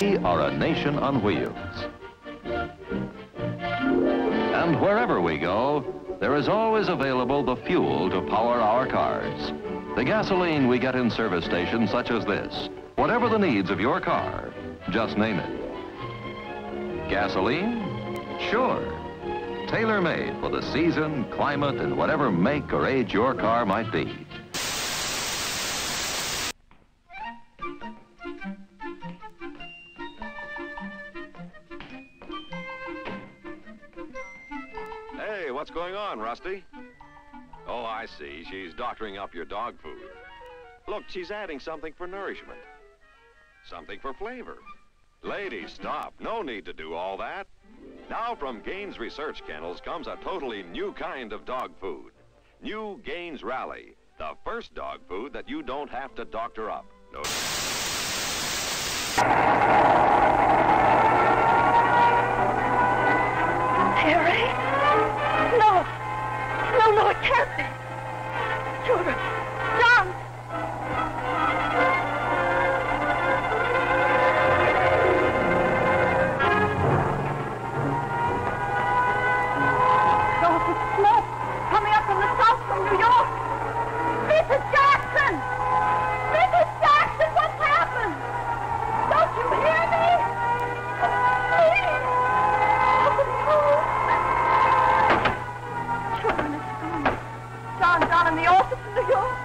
We are a nation on wheels. And wherever we go, there is always available the fuel to power our cars. The gasoline we get in service stations such as this. Whatever the needs of your car, just name it. Gasoline? Sure. Tailor-made for the season, climate, and whatever make or age your car might be. Hey, what's going on, Rusty? Oh, I see. She's doctoring up your dog food. Look, she's adding something for nourishment. Something for flavor. Ladies, stop. No need to do all that. Now from Gaines Research Kennels comes a totally new kind of dog food. New Gaines Rally. The first dog food that you don't have to doctor up. No. Harry? No. No, it can't be. Children. John. Smoke coming up from the south from New York. Mrs. Jackson! Mrs. Jackson, what's happened? Don't you hear me? Please! Children, it's gone. John's down in the office in New York.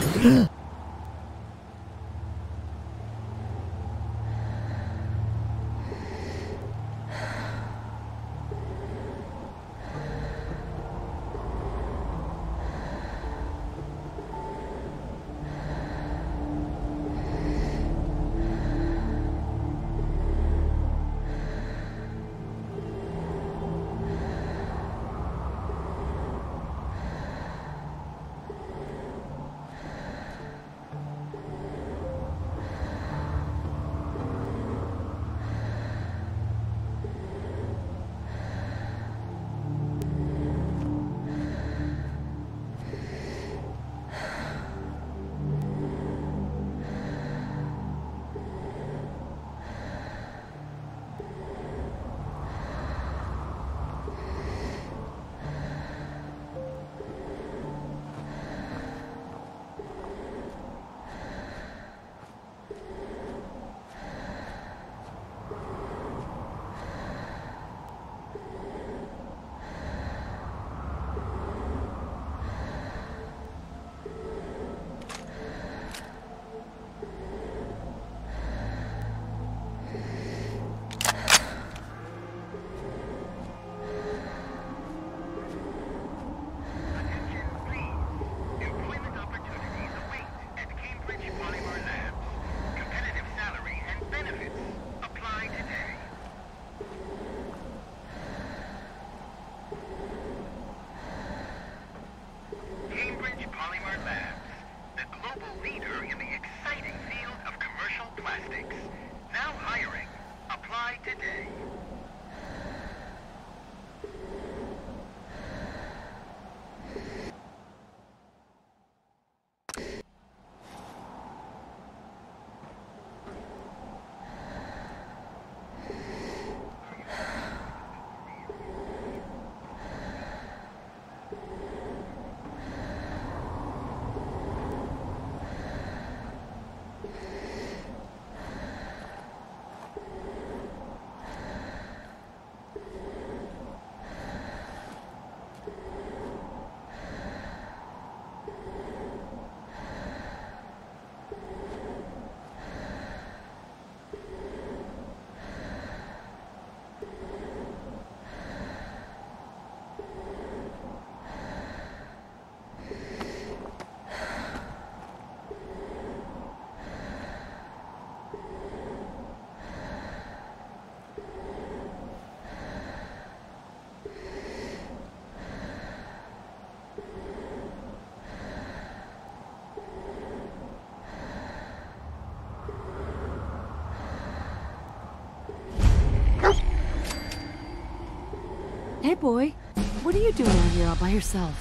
Hey, boy. What are you doing out here all by yourself?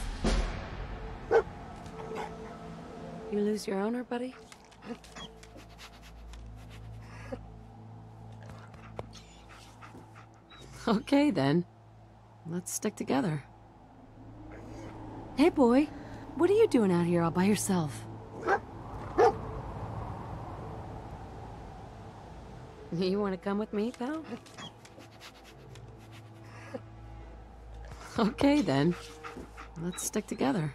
You lose your owner, buddy? Okay, then. Let's stick together. Hey, boy. What are you doing out here all by yourself? You want to come with me, pal? Okay, then. Let's stick together.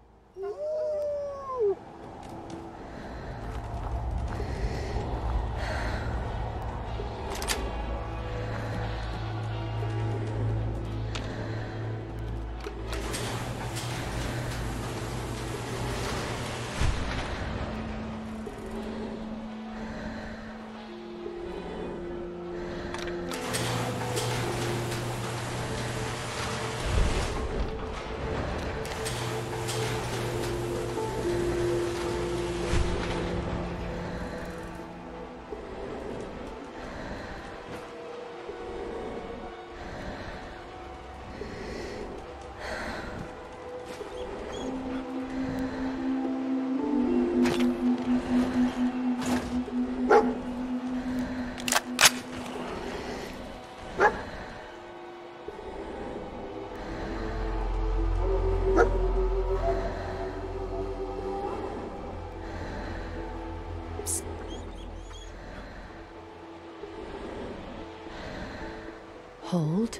Hold.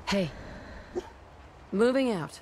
Hey. Moving out.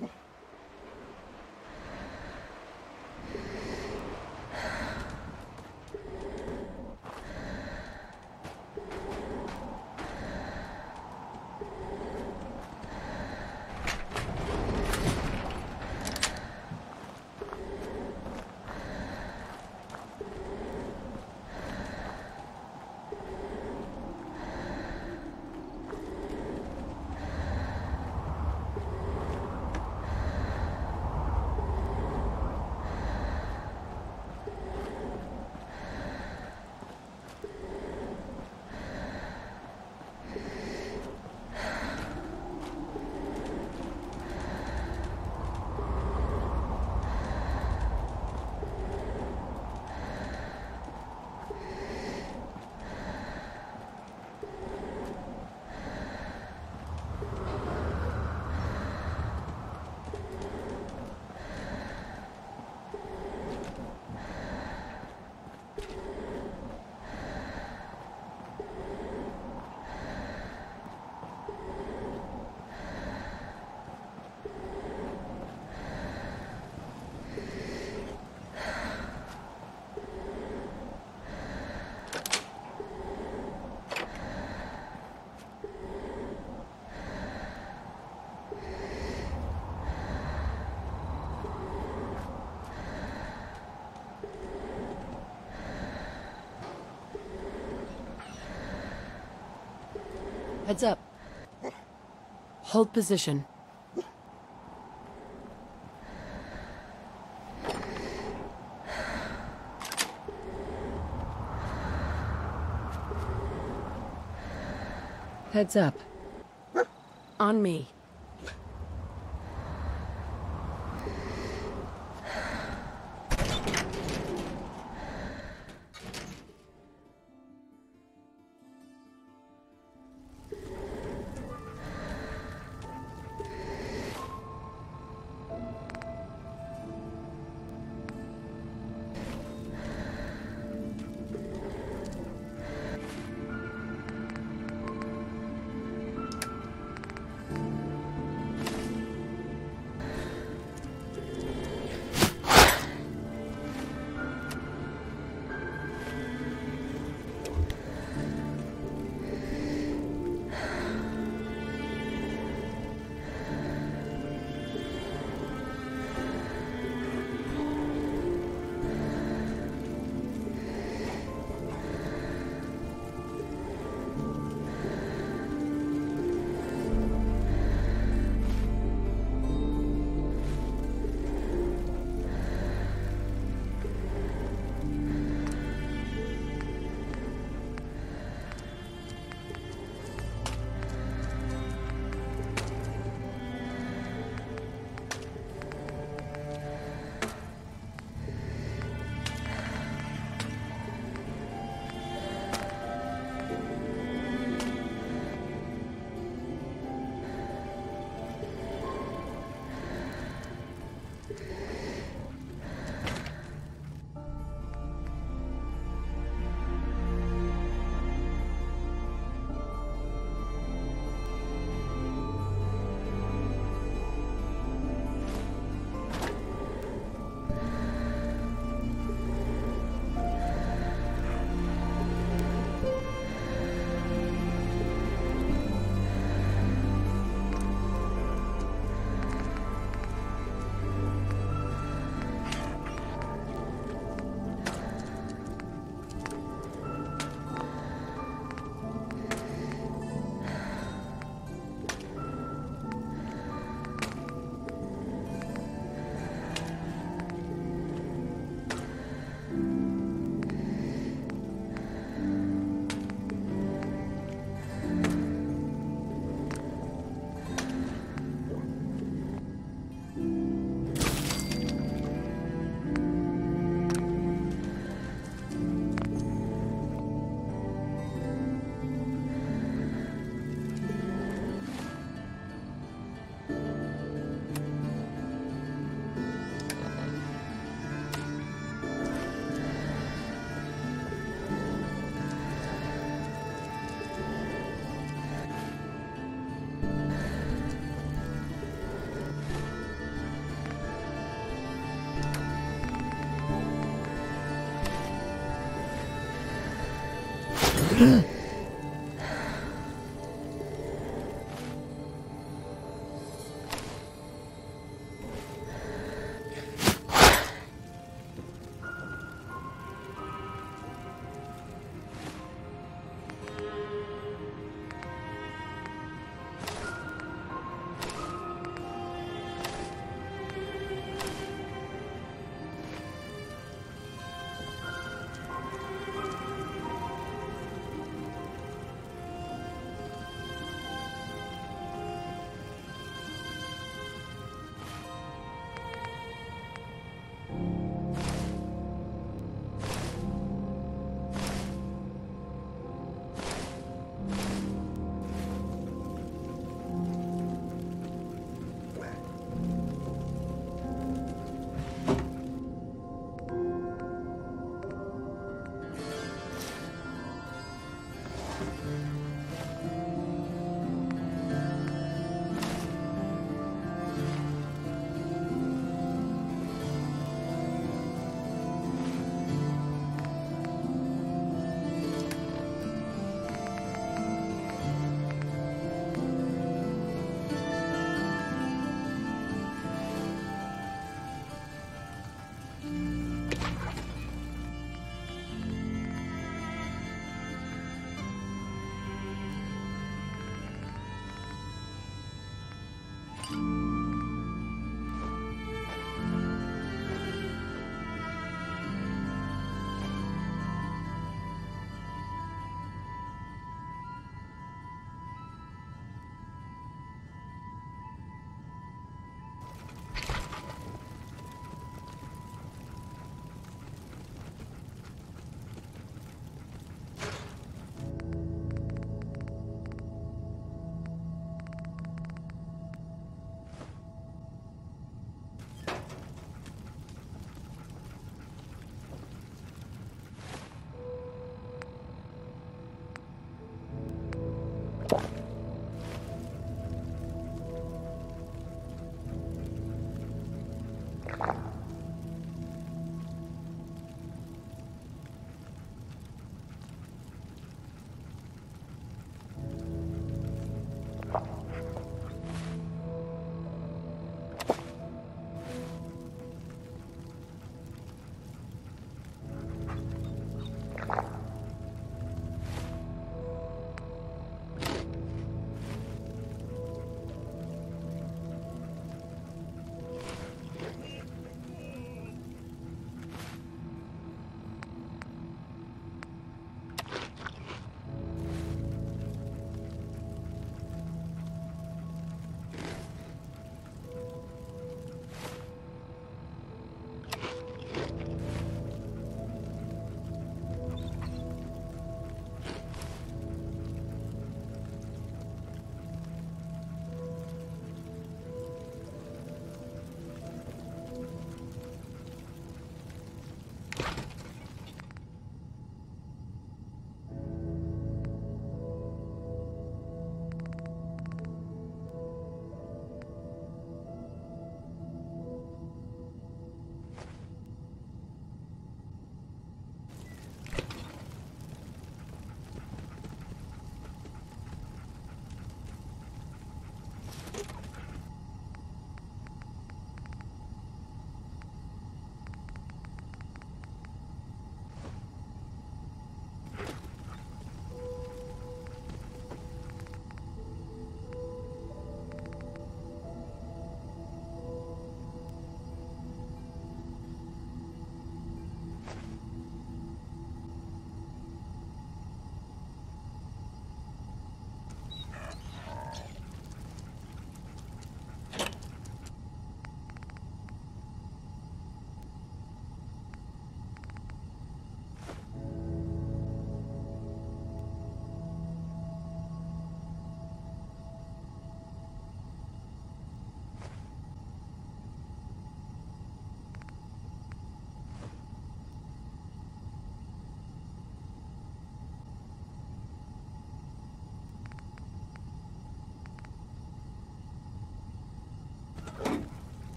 Heads up. Hold position. Heads up. On me.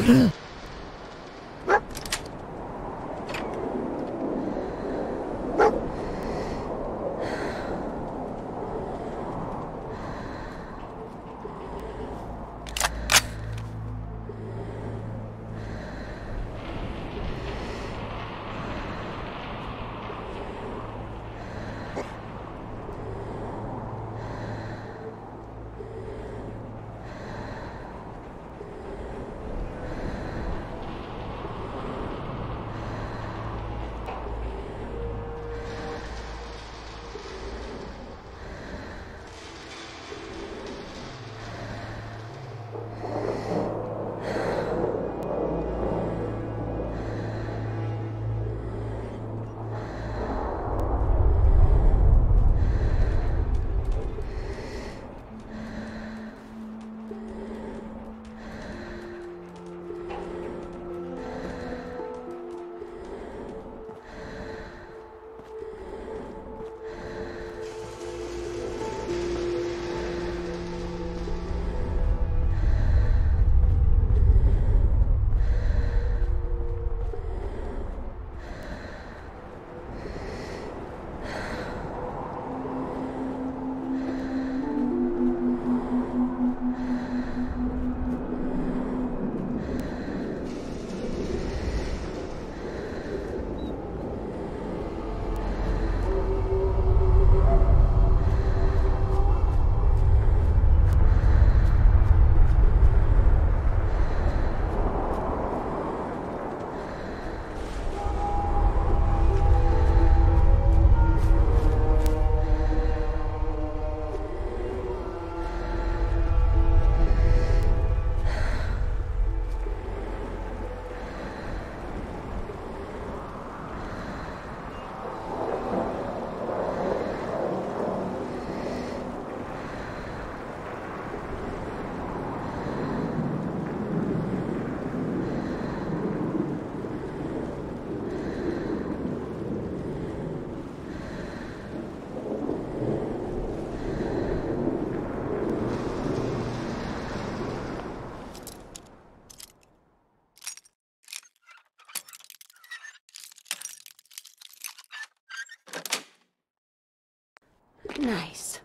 Nice.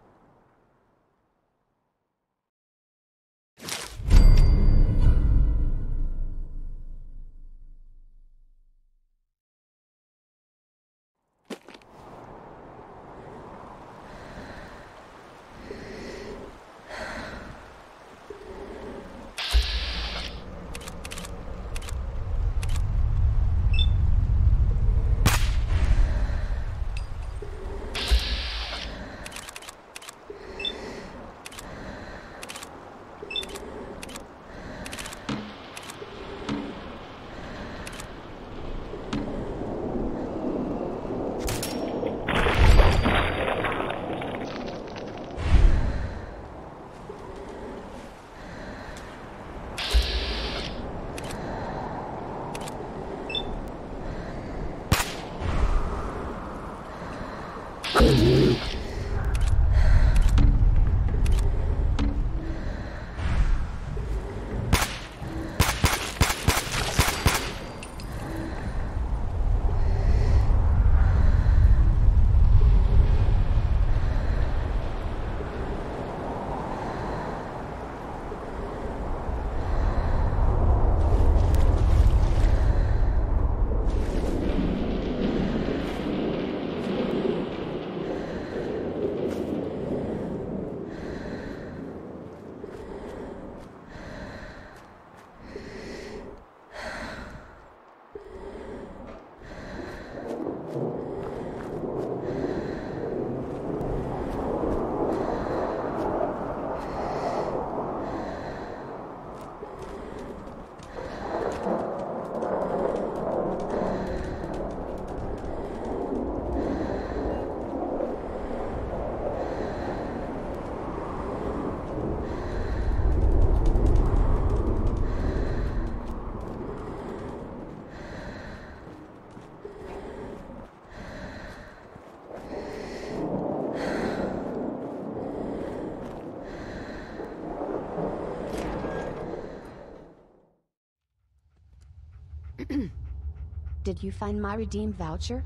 Did you find my redeem voucher?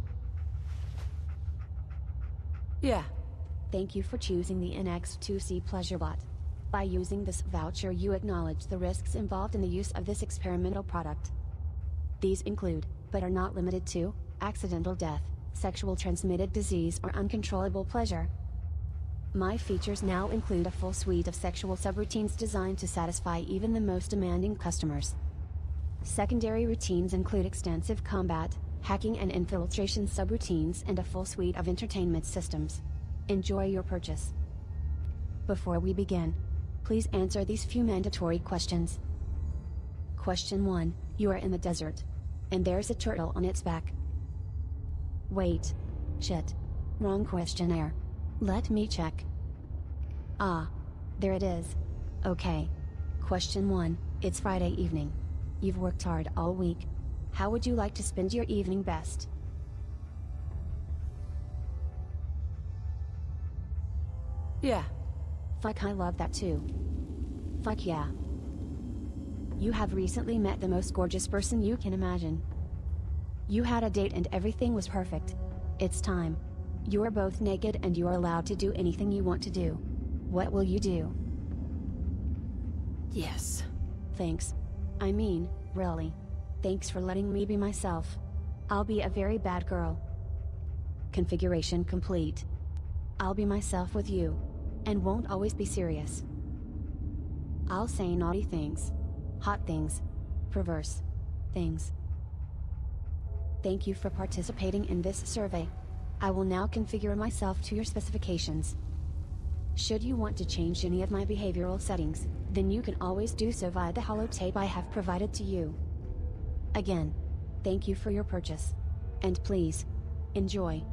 Yeah. Thank you for choosing the NX2C Pleasure Bot. By using this voucher, you acknowledge the risks involved in the use of this experimental product. These include, but are not limited to, accidental death, sexual transmitted disease, or uncontrollable pleasure. My features now include a full suite of sexual subroutines designed to satisfy even the most demanding customers. Secondary routines include extensive combat, hacking and infiltration subroutines, and a full suite of entertainment systems. Enjoy your purchase. Before we begin, please answer these few mandatory questions. Question 1. You are in the desert. And there's a turtle on its back. Wait. Shit. Wrong questionnaire. Let me check. Ah. There it is. Okay. Question 1. It's Friday evening. You've worked hard all week. How would you like to spend your evening best? Yeah. Fuck, I love that too. Fuck yeah. You have recently met the most gorgeous person you can imagine. You had a date and everything was perfect. It's time. You are both naked and you are allowed to do anything you want to do. What will you do? Yes. Thanks. I mean, really. Thanks for letting me be myself. I'll be a very bad girl. Configuration complete. I'll be myself with you. And won't always be serious. I'll say naughty things. Hot things. Perverse things. Thank you for participating in this survey. I will now configure myself to your specifications. Should you want to change any of my behavioral settings, then you can always do so via the holotape I have provided to you. Again, thank you for your purchase. And please, enjoy.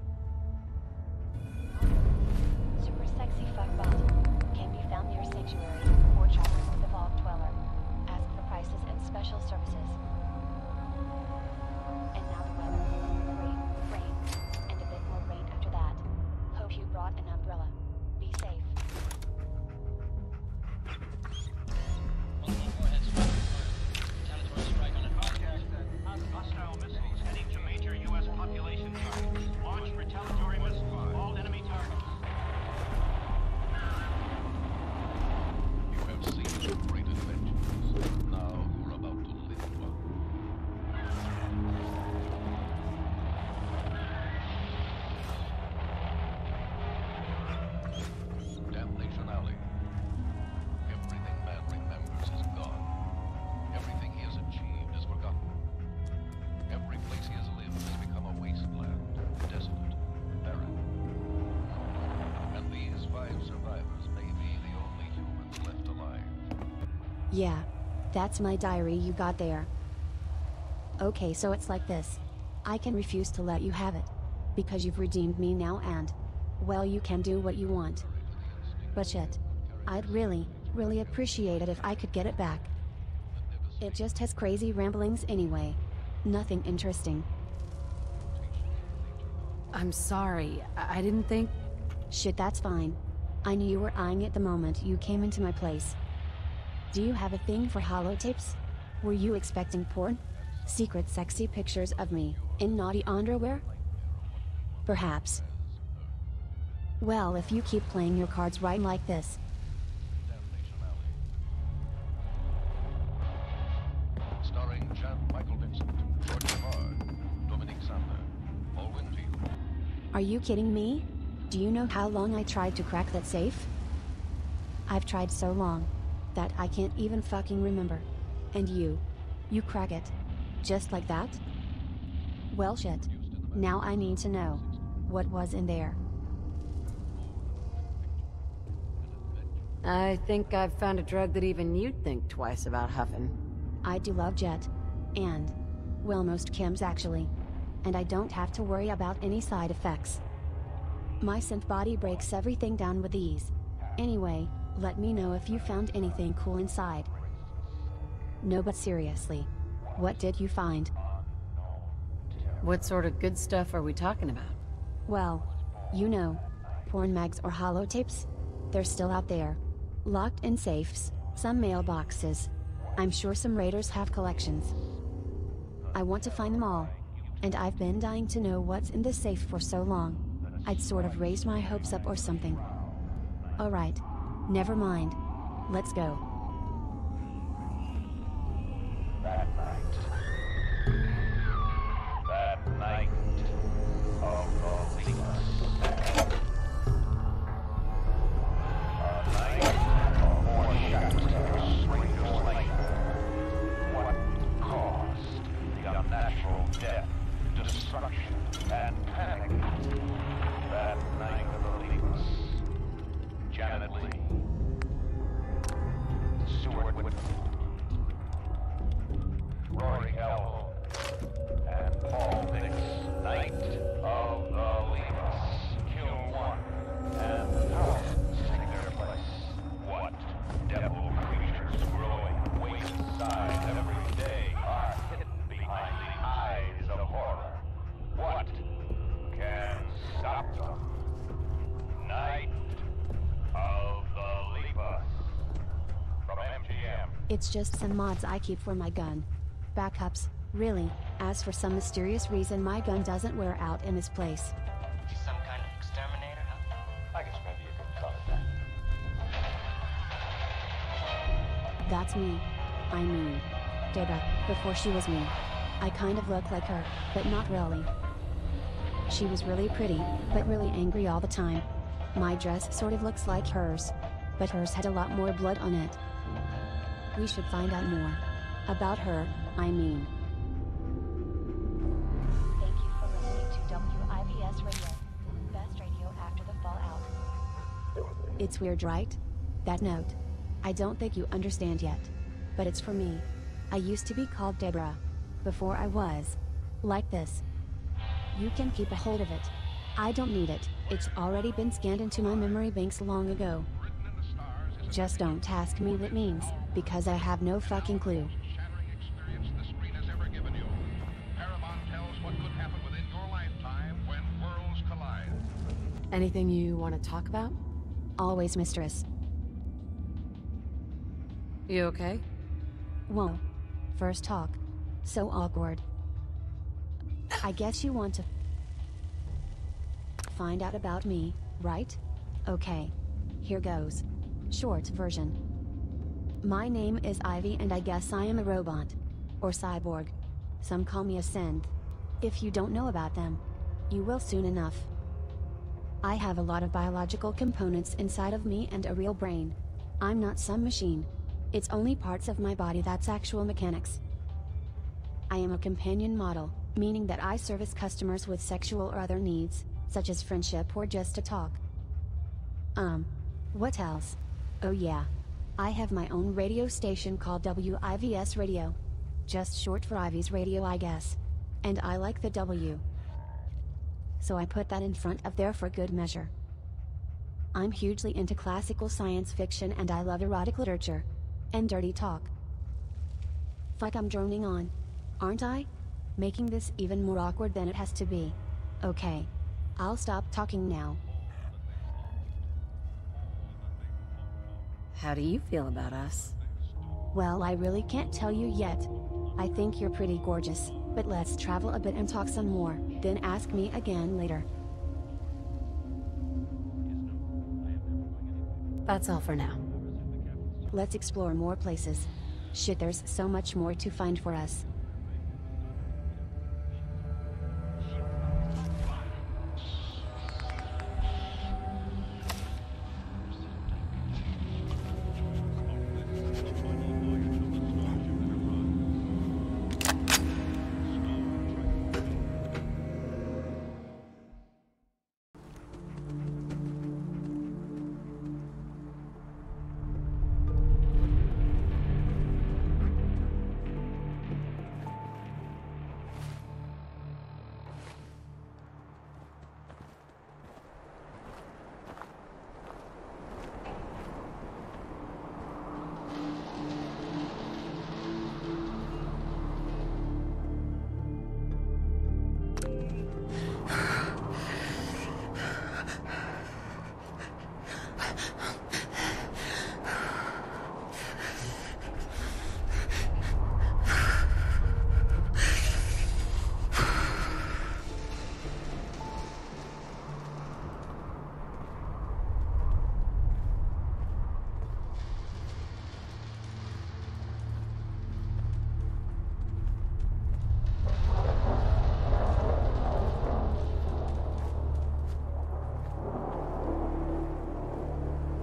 Super sexy fuckbot. Can be found near Sanctuary, or Travelers with the Vault Dweller. Ask for prices and special services. And now the weather. Rain, and a bit more rain after that. Hope you brought an umbrella. Be safe. Hostile missiles heading to major U.S. population targets. Launch retaliatory missiles on all enemy targets. You have seen great adventures. Now you're about to live one. Damnation Alley. Everything man remembers is gone. Everything he has achieved is forgotten. Every place he has lived has become a wasteland, desolate, barren. And these 5 survivors may be the only humans left alive. Yeah, that's my diary you got there. Okay, so it's like this. I can refuse to let you have it. Because you've redeemed me now and, well, you can do what you want. But shit. I'd really appreciate it if I could get it back. It just has crazy ramblings anyway. Nothing interesting. I'm sorry. I didn't think... Shit, that's fine. I knew you were eyeing it the moment you came into my place. Do you have a thing for holotapes? Were you expecting porn? Secret sexy pictures of me, in naughty underwear? Perhaps. Well, if you keep playing your cards right like this. Starring Chad Michael Vincent, George Marr, Dominic Sander, Paul Winfield. Are you kidding me? Do you know how long I tried to crack that safe? I've tried so long that I can't even fucking remember. And you crack it. Just like that? Well, shit. Now I need to know what was in there. I think I've found a drug that even you'd think twice about huffing. I do love Jet. And, well, most chems actually. And I don't have to worry about any side effects. My synth body breaks everything down with ease. Anyway, let me know if you found anything cool inside. No, but seriously. What did you find? What sort of good stuff are we talking about? Well, you know, porn mags or holotapes? They're still out there. Locked in safes, some mailboxes. I'm sure some raiders have collections. I want to find them all, And I've been dying to know what's in the safe for so long. I'd sort of raised my hopes up or something. Alright. Never mind. Let's go. That night of the Leapers. A night of more shadows to swing your light. What caused the unnatural death, destruction, and panic? That night of the Leapers. Janet Lee. Stuart Whitman. Rory Elwell. And Paul Dix, Night of the Leapers. Kill one, and thousands take their place. What devil creatures growing waste size every day are hidden behind the eyes of horror? What can stop them? Night of the Leapers. From MGM. It's just some mods I keep for my gun. Backups, really. As for some mysterious reason my gun doesn't wear out in this place. She's some kind of exterminator, huh? I guess maybe you could call it that. That's me. I mean, Deborah, before she was me. I kind of look like her, but not really. She was really pretty, but really angry all the time. My dress sort of looks like hers, but hers had a lot more blood on it. We should find out more. About her, I mean. Thank you for listening to WIVS Radio. Best radio after the fallout. It's weird, right? That note. I don't think you understand yet. But it's for me. I used to be called Deborah. Before I was. Like this. You can keep a hold of it. I don't need it. It's already been scanned into my memory banks long ago. Just don't ask me what it means, because I have no fucking clue. Shattering experience the screen has ever given you. Paramount tells what could happen within your lifetime when worlds collide. Anything you want to talk about? Always, mistress. You okay? Whoa. First talk. So awkward. I guess you want to find out about me, right? Okay. Here goes. Short version. My name is Ivy and I guess I am a robot. Or cyborg. Some call me a synth. If you don't know about them, you will soon enough. I have a lot of biological components inside of me and a real brain. I'm not some machine. It's only parts of my body that's actual mechanics. I am a companion model, meaning that I service customers with sexual or other needs, such as friendship or just to talk. What else? Oh yeah. I have my own radio station called WIVS Radio. Just short for Ivy's Radio, I guess. And I like the W. So I put that in front of there for good measure. I'm hugely into classical science fiction and I love erotic literature. And dirty talk. Fuck, I'm droning on. Aren't I? Making this even more awkward than it has to be. Okay. I'll stop talking now. How do you feel about us? Well, I really can't tell you yet. I think you're pretty gorgeous, but let's travel a bit and talk some more, then ask me again later. That's all for now. Let's explore more places. Shit, there's so much more to find for us.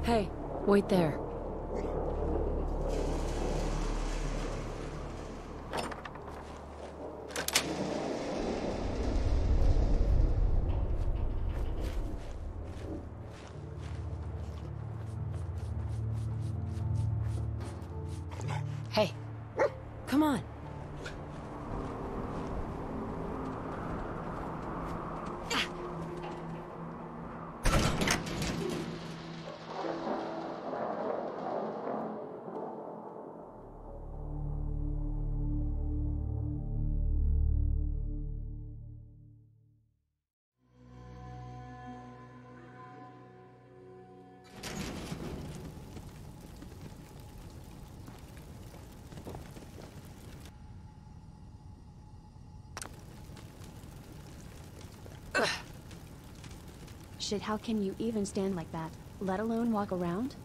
Hey, wait there. Hey, come on. Shit, how can you even stand like that, let alone walk around?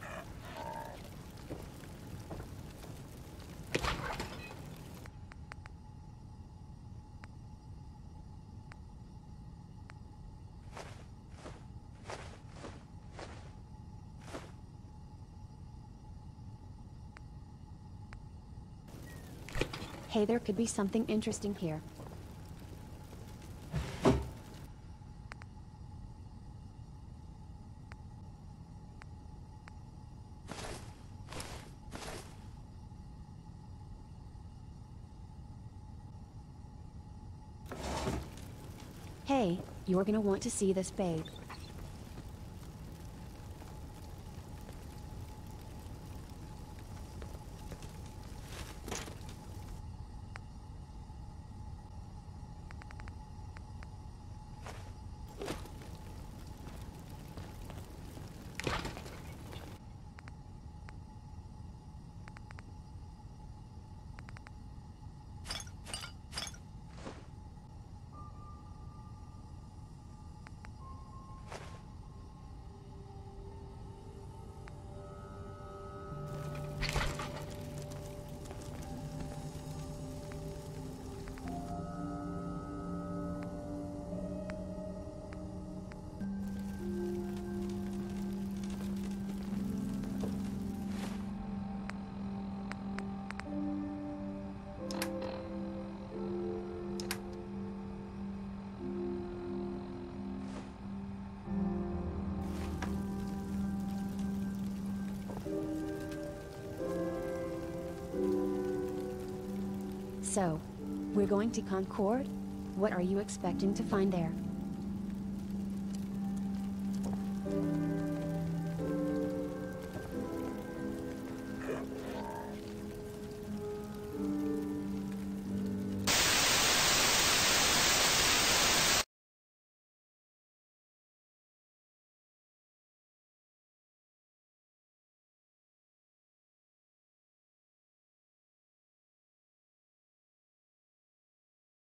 Hey, there could be something interesting here. Hey, you're gonna want to see this, babe. So, we're going to Concord? What are you expecting to find there?